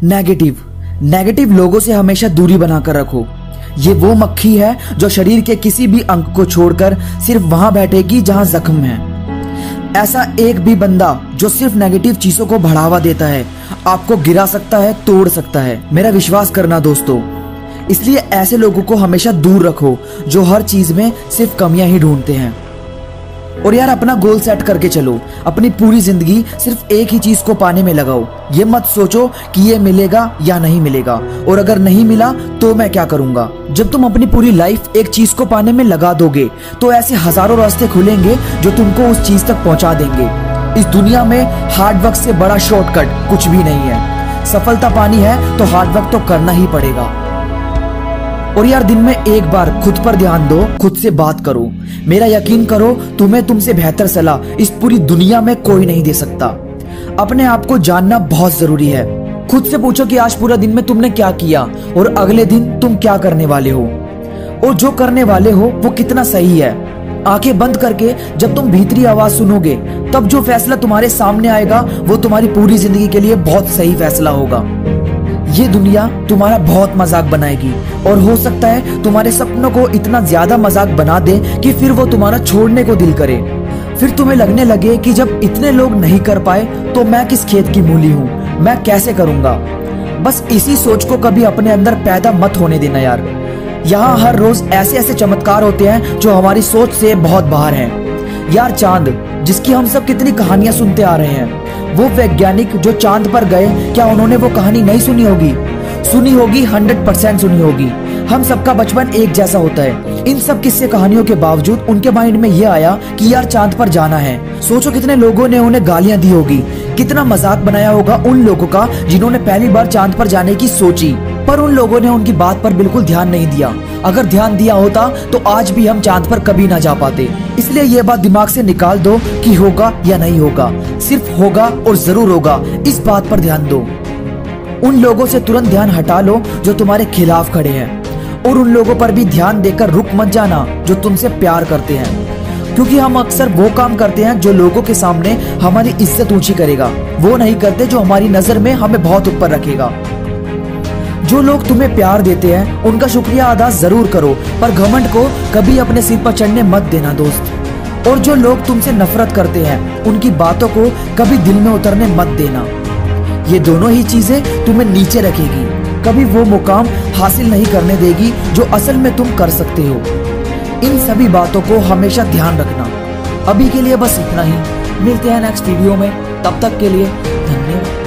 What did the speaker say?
Negative negative लोगों से हमेशा दूरी बनाकर रखो। ये वो मक्खी है जो शरीर के किसी भी अंग को छोड़कर सिर्फ वहां बैठेगी जहां जख्म है। ऐसा एक भी बंदा जो सिर्फ नेगेटिव चीजों को बढ़ावा देता है आपको गिरा सकता है, तोड़ सकता है। मेरा विश्वास करना दोस्तों, इसलिए ऐसे लोगों को हमेशा दूर रखो जो हर चीज में सिर्फ कमियां ही ढूंढते हैं। और यार अपना गोल सेट करके चलो, अपनी पूरी जिंदगी सिर्फ एक ही चीज को पाने में लगाओ। ये मत सोचो कि ये मिलेगा या नहीं मिलेगा, और अगर नहीं मिला तो मैं क्या करूंगा। जब तुम अपनी पूरी लाइफ एक चीज को पाने में लगा दोगे तो ऐसे हजारों रास्ते खुलेंगे जो तुमको उस चीज तक पहुंचा देंगे। इस दुनिया में हार्ड वर्क से बड़ा शॉर्टकट कुछ भी नहीं है। सफलता पानी है तो हार्ड वर्क तो करना ही पड़ेगा। और यार दिन में एक बार खुद पर ध्यान दो, खुद से बात करो। मेरा यकीन करो, तुम्हें तुमसे बेहतर सलाह इस पूरी दुनिया में कोई नहीं दे सकता। अपने आप को जानना बहुत जरूरी है। खुद से पूछो कि आज पूरा दिन में तुमने क्या किया और अगले दिन तुम क्या करने वाले हो, और जो करने वाले हो वो कितना सही है। आंखें बंद करके जब तुम भीतरी आवाज सुनोगे तब जो फैसला तुम्हारे सामने आएगा वो तुम्हारी पूरी जिंदगी के लिए बहुत सही फैसला होगा। ये दुनिया तुम्हारा बहुत मजाक बनाएगी और हो सकता है तुम्हारे सपनों को इतना ज्यादा मजाक बना दे कि फिर वो तुम्हारा छोड़ने को दिल करे। फिर तुम्हें लगने लगे कि जब इतने लोग नहीं कर पाए तो मैं किस खेत की मूली हूँ, मैं कैसे करूंगा। बस इसी सोच को कभी अपने अंदर पैदा मत होने देना यार। यहाँ हर रोज ऐसे ऐसे चमत्कार होते हैं जो हमारी सोच से बहुत बाहर हैं। यार चांद, जिसकी हम सब कितनी कहानियां सुनते आ रहे हैं, वो वैज्ञानिक जो चांद पर गए, क्या उन्होंने वो कहानी नहीं सुनी होगी? सुनी होगी, 100% सुनी होगी। हम सबका बचपन एक जैसा होता है। इन सब किस्से कहानियों के बावजूद उनके माइंड में ये आया कि यार चांद पर जाना है। सोचो कितने लोगों ने उन्हें गालियां दी होगी, कितना मजाक बनाया होगा उन लोगों का जिन्होंने पहली बार चांद पर जाने की सोची, पर उन लोगों ने उनकी बात पर बिल्कुल ध्यान नहीं दिया। अगर ध्यान दिया होता तो आज भी हम चांद पर कभी ना जा पाते। इसलिए ये बात दिमाग से निकाल दो कि होगा या नहीं होगा, सिर्फ होगा और जरूर होगा, इस बात पर ध्यान दो। उन लोगों से तुरंत ध्यान हटा लो जो तुम्हारे खिलाफ खड़े हैं, और उन लोगों पर भी ध्यान देकर रुक मत जाना जो तुमसे प्यार करते हैं। क्योंकि हम अक्सर वो काम करते हैं जो लोगों के सामने हमारी इज्जत ऊंची करेगा, वो नहीं करते जो हमारी नजर में हमें बहुत ऊपर रखेगा। जो लोग तुम्हें प्यार देते हैं उनका शुक्रिया अदा जरूर करो, पर घमंड को कभी अपने सिर पर चढ़ने मत देना दोस्त। और जो लोग तुमसे नफरत करते हैं उनकी बातों को कभी दिल में उतरने मत देना। ये दोनों ही चीजें तुम्हें नीचे रखेगी, कभी वो मुकाम हासिल नहीं करने देगी जो असल में तुम कर सकते हो। इन सभी बातों को हमेशा ध्यान रखना। अभी के लिए बस इतना ही, मिलते हैं नेक्स्ट वीडियो में, तब तक के लिए धन्यवाद।